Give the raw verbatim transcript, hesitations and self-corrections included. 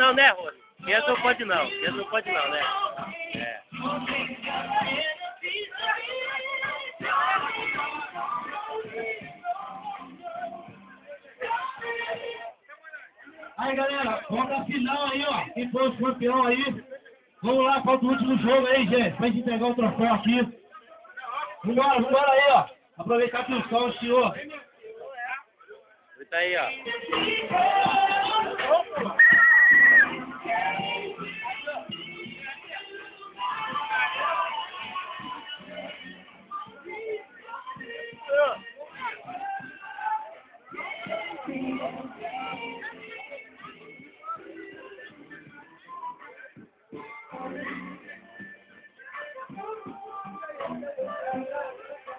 não, né, Rony? Criança não pode não. Criança não pode não, né? É. Aí, galera, conta a final aí, ó. Quem foi o campeão aí? Vamos lá, falta o último jogo aí, gente, pra gente entregar o troféu aqui. Vambora, vambora aí, ó. Aproveitar que o sol estirou. Tá aí, ó.